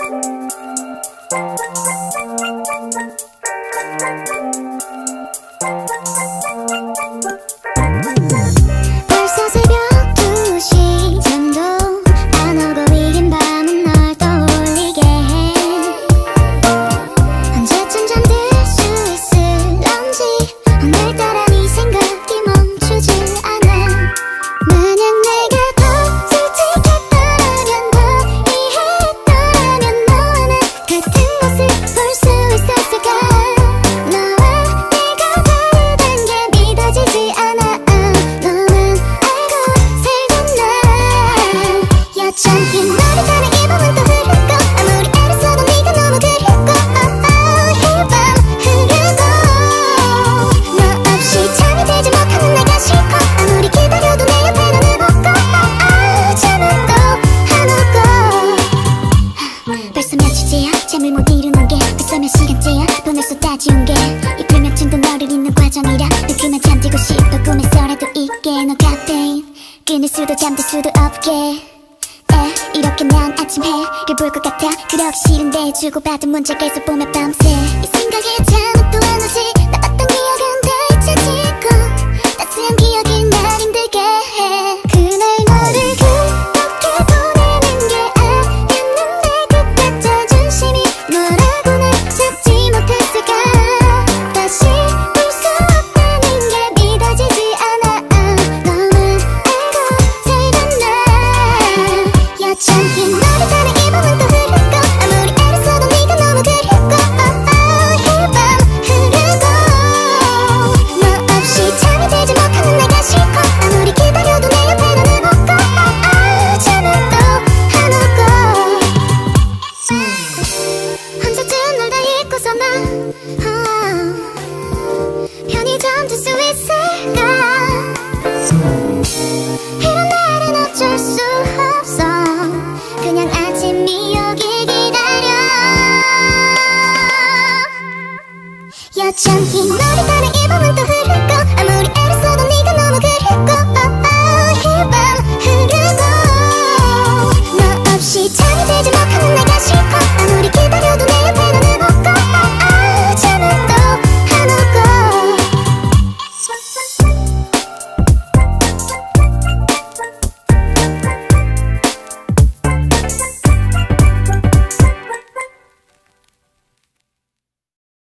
벌써 새벽 2시 잠도 안 오고 이긴 밤은 널 떠올리게 해. 언제쯤 잠들 수 있을런지 오늘따라 네 생각이 멈추질 않아. 만약 내가 더 솔직했더라면 더 이해했더라면 너와 나 같은 모습 볼 수 있었을까. 너와 내가 다르단 게 믿어지지 않아. 너만 알고 살던 나 여전히 너를 따라 이 밤은 또 흐르고 아무리 애를 써도 네가 너무 그립고 이 밤 흐르고 너 없이 잠이 들지 못하는 내가 싫고 아무리 기다려도 내 옆에 눈을 벗고 잠은 또 안 오고. 벌써 며칠째야 잠을 못 이루는 게 벌써 몇 시간째야 돈을 쏟아지운 게 이틀 며칠도 너를 잊는 과정이라 또 그만 잠들고 싶어 꿈에서라도 있게 너 같아. 끊을 수도 잠들 수도 없게 이렇게 난 아침 해를 볼 것 같아. 그러기 싫은데 주고받은 문자 계속 보며 밤새 이 생각에 잠은 또 안 오지. 나빴던 기억은 다 잊혀지고 따스한 기억이 날 힘들게 해. 그날 너를 그렇게 보내는 게 아니었는데 그때 자존심이 뭐라고 날 잡지 못했을까. 다시 볼 수 없다는 게 믿어지지 않아. 너만 알고 살던 나 여전히 너를 따라 이 밤은 또 흐르고 아무리 애를 써도 네가 너무 그립고 이 밤 흐르고 너 없이 잠이 들지 못하는 내가 싫고 아무리 기다려도 내 옆에 눈을 벗고 잠은 또 안 오고. 혼자쯤 놀다 잊고서 난 편히 잠들 수 있을까. 이런 날은 어쩔 수 없어. 그냥 아침이 오길 기다려. 여전히